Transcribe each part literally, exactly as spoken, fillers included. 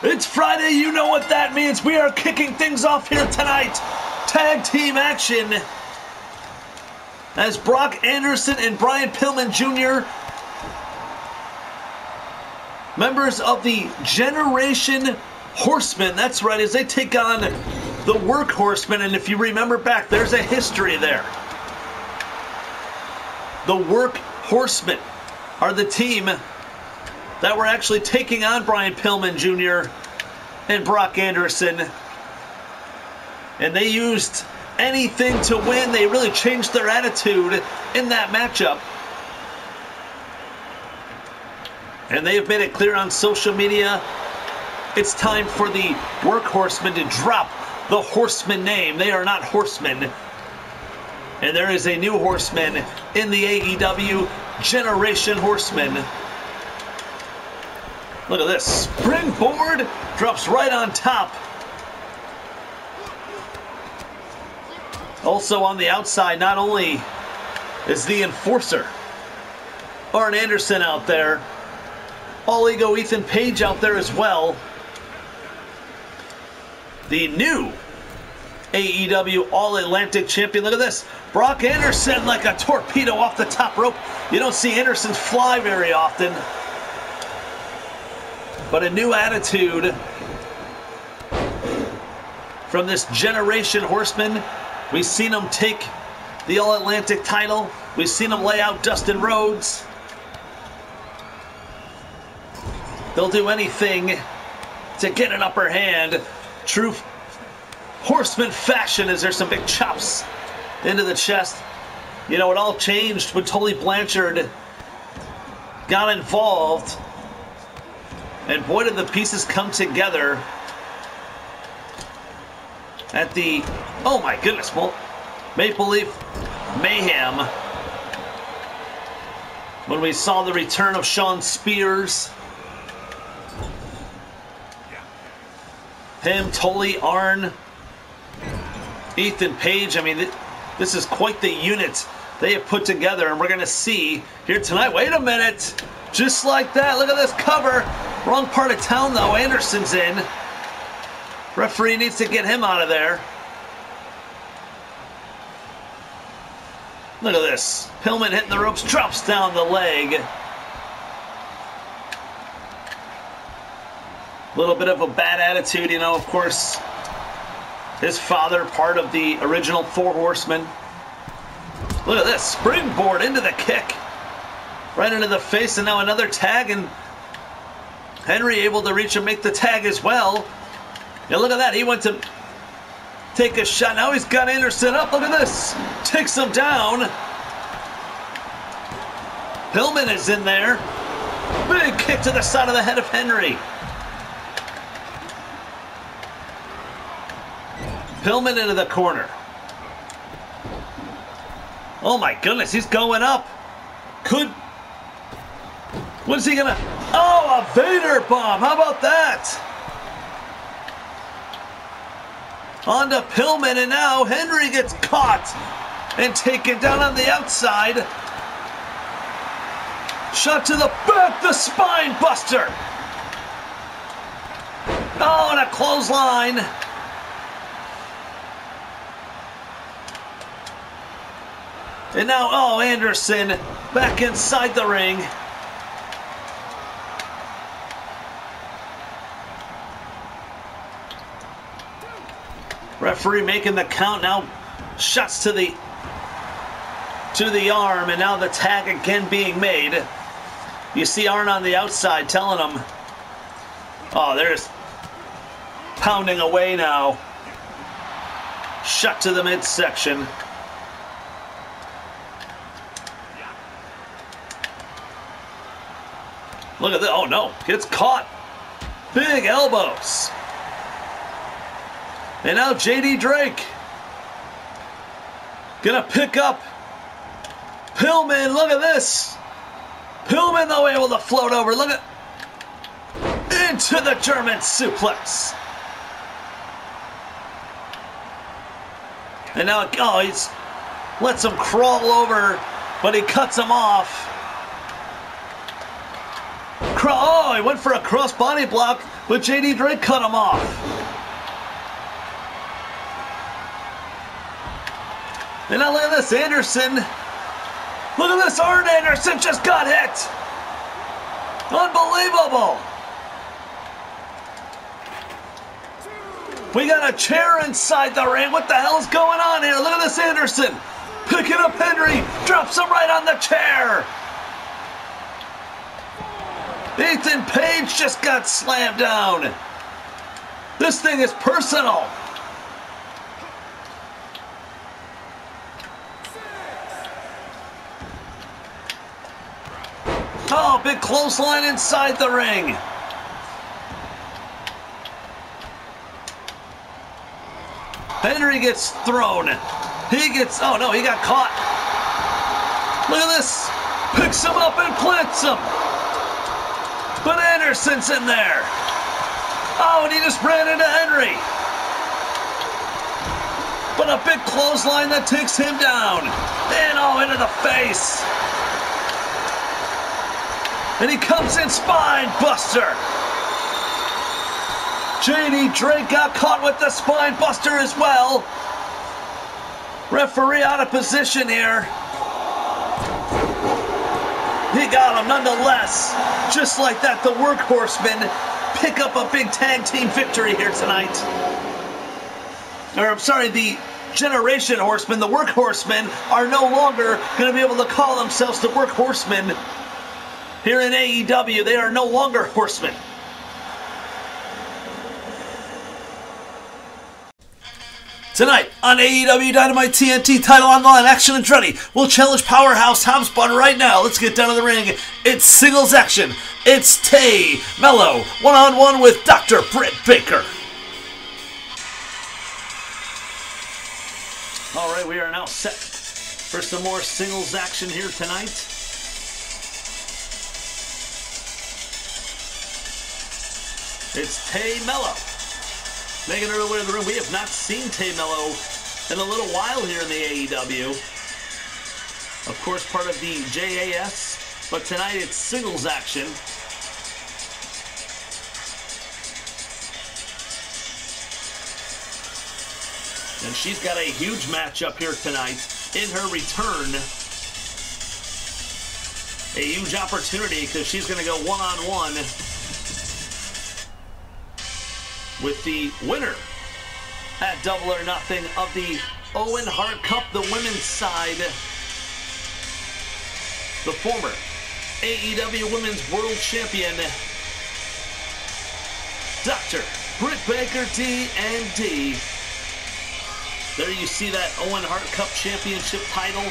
It's Friday, you know what that means. We are kicking things off here tonight. Tag team action. As Brock Anderson and Brian Pillman Junior, members of the Generation Horsemen, that's right, as they take on the Work Horsemen. And if you remember back, there's a history there. The Work Horsemen are the team that were actually taking on Brian Pillman Junior and Brock Anderson. And they used anything to win. They really changed their attitude in that matchup. And they have made it clear on social media, it's time for the Work Horsemen to drop the Horseman name. They are not Horsemen. And there is a new Horseman in the A E W, Generation Horsemen. Look at this. Springboard drops right on top. Also on the outside, not only is the Enforcer, Arn Anderson out there, All Ego Ethan Page out there as well. The new A E W All-Atlantic Champion. Look at this. Brock Anderson like a torpedo off the top rope. You don't see Anderson fly very often. But a new attitude from this Generation Horseman. We've seen them take the All-Atlantic title. We've seen them lay out Dustin Rhodes. They'll do anything to get an upper hand. True Horseman fashion, as there's some big chops into the chest. You know, it all changed when Tully Blanchard got involved. And boy, did the pieces come together at the, oh my goodness, well, Maple Leaf Mayhem. When we saw the return of Shawn Spears. Him, Tully, Arn, Ethan Page. I mean, this is quite the unit they have put together, and we're going to see here tonight. Wait a minute. Just like that. Look at this cover. Wrong part of town, though. Anderson's in. Referee needs to get him out of there. Look at this. Pillman hitting the ropes, drops down the leg. A little bit of a bad attitude, you know, of course. His father, part of the original Four Horsemen. Look at this. Springboard into the kick. Right into the face, and now another tag, and Henry able to reach and make the tag as well. Yeah, look at that. He went to take a shot. Now he's got Anderson up. Look at this. Takes him down. Pillman is in there. Big kick to the side of the head of Henry. Pillman into the corner. Oh my goodness, he's going up. Could... What is he gonna... Oh, a Vader bomb. How about that? On to Pillman, and now Henry gets caught and taken down on the outside. Shot to the back, the spine buster. Oh, and a clothesline. And now, oh, Anderson back inside the ring. Referee making the count now. Shots to the to the arm, and now the tag again being made. You see Arn on the outside telling him, oh, there's pounding away now. Shot to the midsection. Look at that. Oh no, gets caught. Big elbows. And now J D Drake gonna pick up Pillman. Look at this. Pillman, though, able to float over. Look at, into the German suplex. And now, oh, he's lets him crawl over, but he cuts him off. cross. Oh, he went for a cross body block, but J D Drake cut him off. And now look at this, Anderson. Look at this, Arn Anderson just got hit. Unbelievable. We got a chair inside the ring. What the hell's going on here? Look at this, Anderson. Picking up Henry. Drops him right on the chair. Ethan Page just got slammed down. This thing is personal. Oh, big clothesline inside the ring. Henry gets thrown. He gets, oh no, he got caught. Look at this. Picks him up and plants him. But Anderson's in there. Oh, and he just ran into Henry. But a big clothesline that takes him down. And oh, into the face. And he comes in spine buster. J D Drake got caught with the spine buster as well. Referee out of position here. He got him nonetheless. Just like that, the Workhorsemen pick up a big tag team victory here tonight. Or, I'm sorry, the Generation Horsemen, the Workhorsemen, are no longer going to be able to call themselves the Workhorsemen here in A E W. They are no longer Horsemen. Tonight on A E W Dynamite T N T title on the line, Action Andretti will challenge Powerhouse Hobbs-Bond right now. Let's get down to the ring. It's singles action. It's Tay Mello one-on-one with Doctor Britt Baker. All right, we are now set for some more singles action here tonight. It's Tay Mello making her way to the ring. We have not seen Tay Mello in a little while here in the A E W. Of course, part of the J A S, but tonight it's singles action. And she's got a huge matchup here tonight in her return. A huge opportunity because she's going to go one-on-one with the winner at Double or Nothing of the Owen Hart Cup, the women's side. The former A E W Women's World Champion, Doctor Britt Baker, D and D. There you see that Owen Hart Cup Championship title.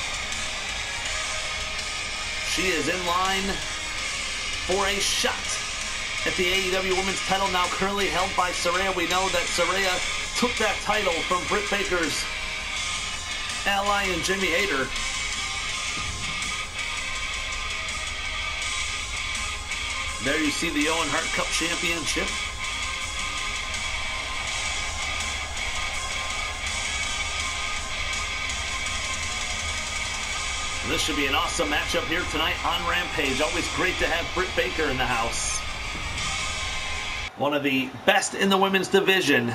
She is in line for a shot at the A E W Women's title, now currently held by Saraya. We know that Saraya took that title from Britt Baker's ally and Jamie Hayter. There you see the Owen Hart Cup Championship. This should be an awesome matchup here tonight on Rampage. Always great to have Britt Baker in the house. One of the best in the women's division.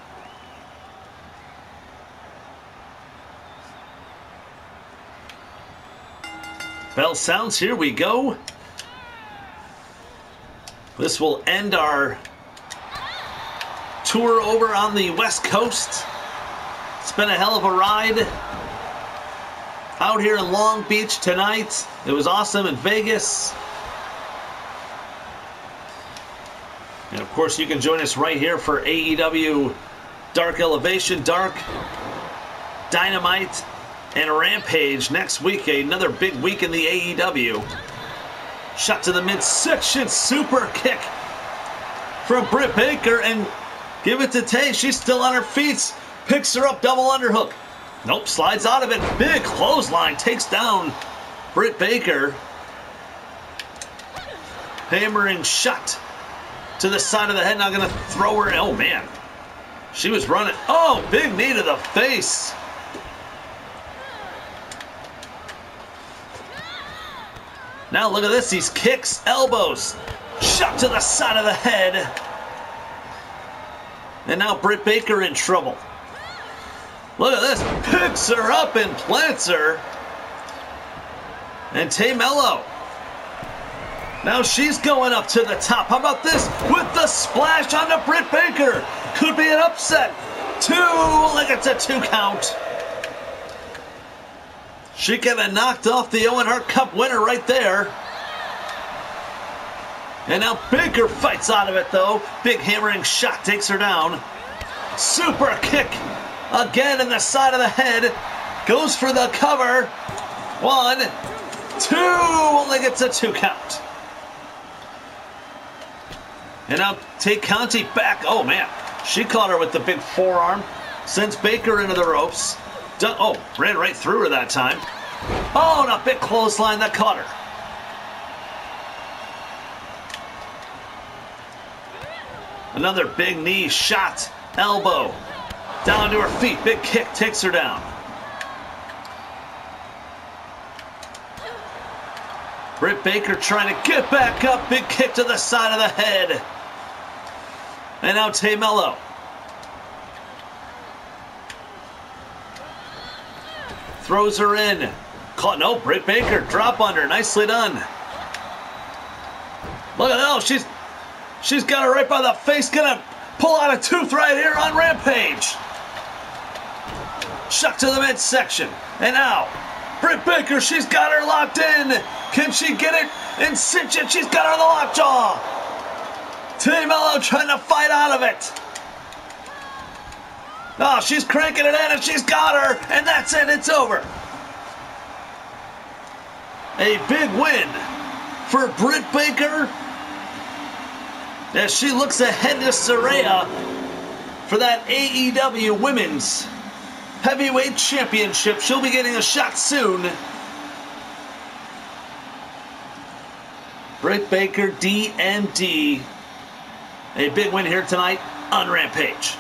Bell sounds, here we go. This will end our tour over on the West Coast. It's been a hell of a ride out here in Long Beach tonight. It was awesome in Vegas. And of course, you can join us right here for A E W Dark Elevation, Dark, Dynamite, and Rampage next week. Another big week in the A E W. Shot to the midsection, super kick from Britt Baker, and give it to Tay. She's still on her feet. Picks her up, double underhook. Nope, slides out of it. Big clothesline, takes down Britt Baker. Hammering shot to the side of the head. Now going to throw her. Oh, man. She was running. Oh, big knee to the face. Now look at this. These kicks, elbows, shot to the side of the head. And now Britt Baker in trouble. Look at this. Picks her up and plants her. And Tay Mello. Now she's going up to the top. How about this? With the splash onto Britt Baker. Could be an upset. Two, like it's a two count. She could have knocked off the Owen Hart Cup winner right there. And now Baker fights out of it though. Big hammering shot takes her down. Super kick. Again in the side of the head. Goes for the cover. One, two, only gets a two count. And now take Conti back. Oh man, she caught her with the big forearm. Sends Baker into the ropes. Dun oh, ran right through her that time. Oh, and a big clothesline that caught her. Another big knee shot. Elbow. Down to her feet. Big kick takes her down. Britt Baker trying to get back up. Big kick to the side of the head. And now Tay Mello. Throws her in. Caught. No, Britt Baker. Drop under. Nicely done. Look at that. Oh, she's, she's got her right by the face. Gonna pull out a tooth right here on Rampage. Shuck to the midsection. And now, Britt Baker, she's got her locked in. Can she get it and cinch it? She's got her in the lockjaw. Tay Mello trying to fight out of it. Oh, she's cranking it in and she's got her. And that's it. It's over. A big win for Britt Baker as she looks ahead to Saraya for that A E W Women's Heavyweight Championship. She'll be getting a shot soon. Britt Baker, D M D. A big win here tonight on Rampage.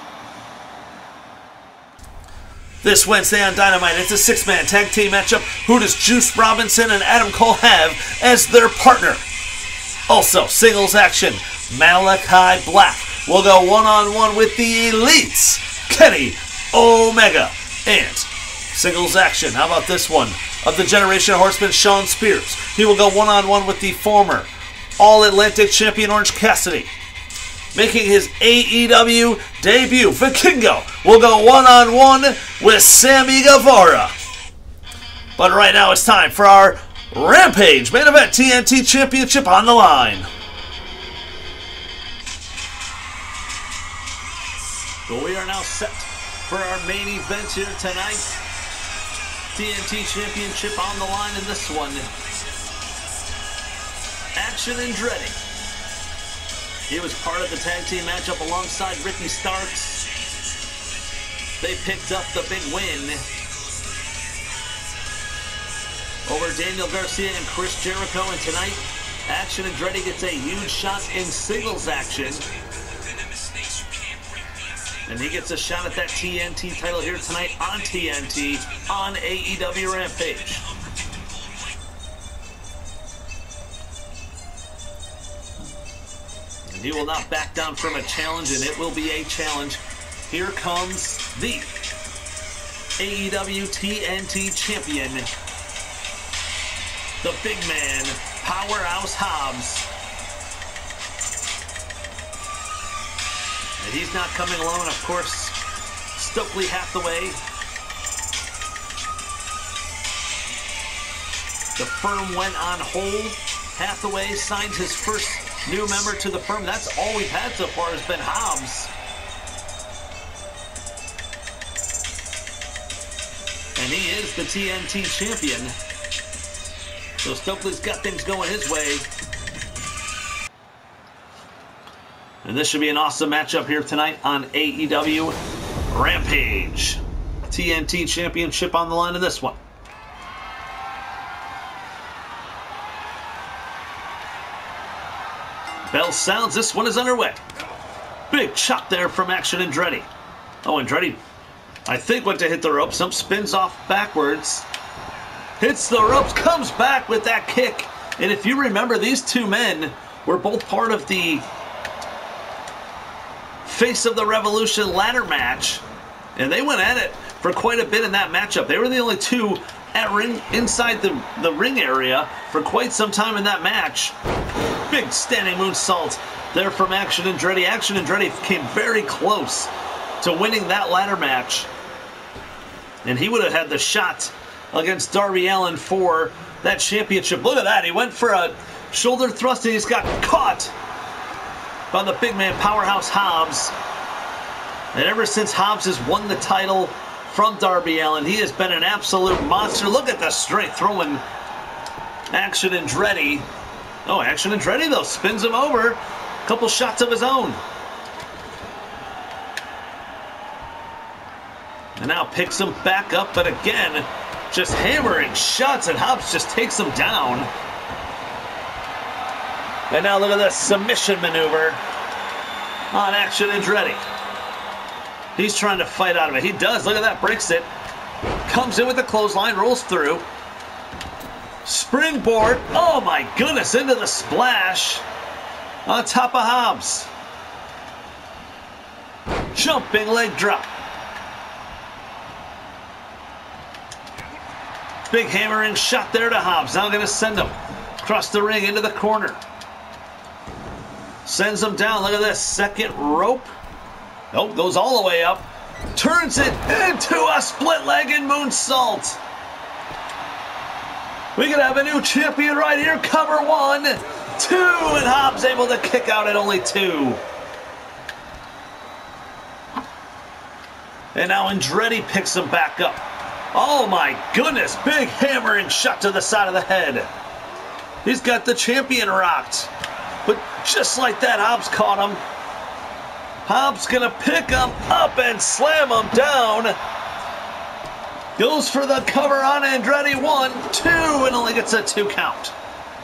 This Wednesday on Dynamite, it's a six-man tag team matchup. Who does Juice Robinson and Adam Cole have as their partner? Also, singles action. Malachi Black will go one-on-one with the Elites, Kenny Omega. And singles action, how about this one? Of the Generation Horseman, Shawn Spears. He will go one-on-one with the former All-Atlantic Champion Orange Cassidy. Making his A E W debut, Vikingo will go one-on-one with Sammy Guevara. But right now it's time for our Rampage main event T N T Championship on the line. So we are now set for our main event here tonight. T N T Championship on the line in this one. Action Andretti. He was part of the tag team matchup alongside Ricky Starks. They picked up the big win over Daniel Garcia and Chris Jericho. And tonight, Action Andretti gets a huge shot in singles action. And he gets a shot at that T N T title here tonight on T N T on A E W Rampage. And he will not back down from a challenge, and it will be a challenge. Here comes the A E W T N T champion, the big man, Powerhouse Hobbs. And he's not coming alone, of course. Stokely Hathaway. The firm went on hold. Hathaway signed his first new member to the firm. That's all we've had so far has been Hobbs. And he is the T N T champion. So Stokely's got things going his way. And this should be an awesome matchup here tonight on A E W Rampage. T N T Championship on the line in this one. Bell sounds, this one is underway. Big chop there from Action Andretti. Oh, Andretti, I think went to hit the ropes. Some spins off backwards. Hits the ropes, comes back with that kick. And if you remember, these two men were both part of the Face of the Revolution ladder match, and they went at it for quite a bit in that matchup. They were the only two at ring inside the, the ring area for quite some time in that match. Big standing moonsault there from Action Andretti. Action Andretti came very close to winning that ladder match, and he would have had the shot against Darby Allin for that championship. Look at that. He went for a shoulder thrust and he's got caught by the big man Powerhouse Hobbs. And ever since Hobbs has won the title from Darby Allin, he has been an absolute monster. Look at the strength throwing Action Andretti. Oh, Action Andretti, though, spins him over. A couple shots of his own. And now picks him back up, but again, just hammering shots, and Hobbs just takes him down. And now look at this submission maneuver on Action Andretti. He's trying to fight out of it. He does. Look at that. Breaks it. Comes in with the clothesline. Rolls through. Springboard. Oh my goodness. Into the splash. On top of Hobbs. Jumping leg drop. Big hammering shot there to Hobbs. Now going to send him across the ring into the corner. Sends him down. Look at this. Second rope. Nope, goes all the way up. Turns it into a split-legged moonsault. We could have a new champion right here. Cover one, two, and Hobbs able to kick out at only two. And now Andretti picks him back up. Oh my goodness, big hammering shot to the side of the head. He's got the champion rocked. But just like that, Hobbs caught him. Hobbs gonna pick him up and slam him down. Goes for the cover on Andretti. One, two, and only gets a two count.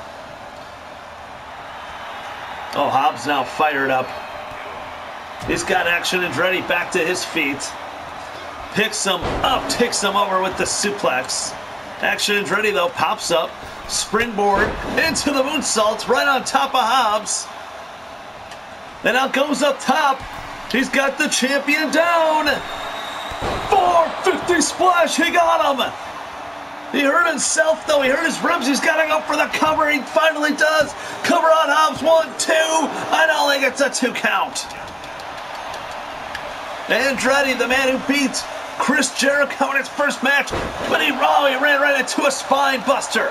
Oh, Hobbs now fired up. He's got Action Andretti back to his feet. Picks him up, takes him over with the suplex. Action Andretti, though, pops up. Springboard into the moonsault right on top of Hobbs. And now goes up top. He's got the champion down. four fifty splash. He got him. He hurt himself, though. He hurt his ribs. He's got to go for the cover. He finally does. Cover on Hobbs. One, two. And only gets a two count. Andretti, the man who beat Chris Jericho in his first match, but he, oh, he ran right into a spine buster.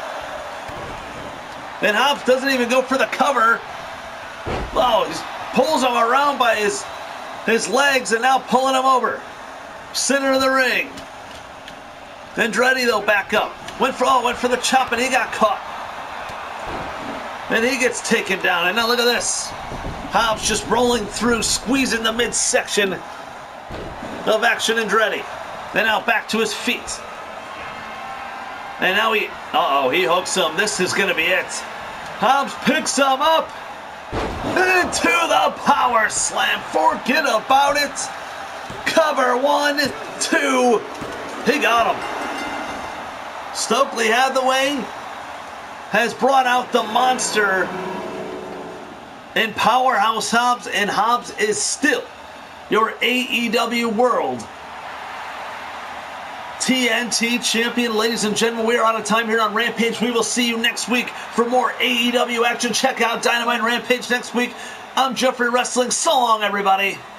And Hobbs doesn't even go for the cover. Oh, he pulls him around by his, his legs and now pulling him over. Center of the ring. Andretti, though, back up. Went for, oh, went for the chop and he got caught. And he gets taken down. And now look at this. Hobbs just rolling through, squeezing the midsection of Action Andretti. And now back to his feet. And now he, uh-oh, he hooks him. This is going to be it. Hobbs picks him up into the power slam. Forget about it. Cover one, two. He got him. Stokely Hathaway has brought out the monster in Powerhouse Hobbs, and Hobbs is still your A E W World T N T champion. Ladies and gentlemen, we are out of time here on Rampage. We will see you next week for more A E W action. Check out Dynamite Rampage next week. I'm Jeffrey Wrestling. So long, everybody.